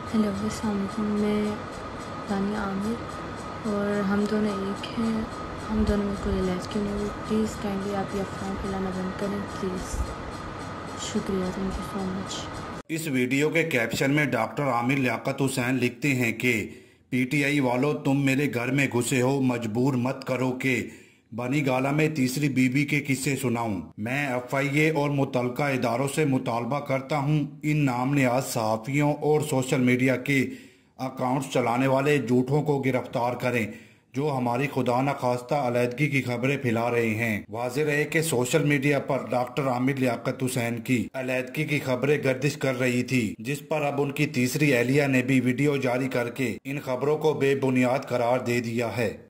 Hello अस्सलाम वालेकुम। मैं तानिया आमिर और हम दोनों एक हैं। हम दोनों में कोई इलाज क्यों नहीं हुई। प्लीज़ काइंडली आप ये अफ़वाह फैलाना बंद करें प्लीज़। शुक्रिया, थैंक यू सो मच। इस वीडियो के कैप्शन में डॉक्टर आमिर लियाकत हुसैन लिखते हैं कि पीटीआई वालों, तुम मेरे घर में घुसे हो, मजबूर मत करो कि बनी गाला में तीसरी बीबी के किस्से सुनाऊं। मैं एफआईए और मुतलका इदारों से मुतालबा करता हूं इन नाम नियाज सहाफ़ियों और सोशल मीडिया के अकाउंट्स चलाने वाले झूठों को गिरफ्तार करें जो हमारी खुदा न खास्ता अलहदगी की खबरें फैला रहे हैं। वाज़ेह रहे कि सोशल मीडिया पर डॉक्टर आमिर लियाकत हुसैन की अलहदगी की खबरें गर्दिश कर रही थी, जिस पर अब उनकी तीसरी एहलिया ने भी वीडियो जारी करके इन खबरों को बेबुनियाद करार दे दिया है।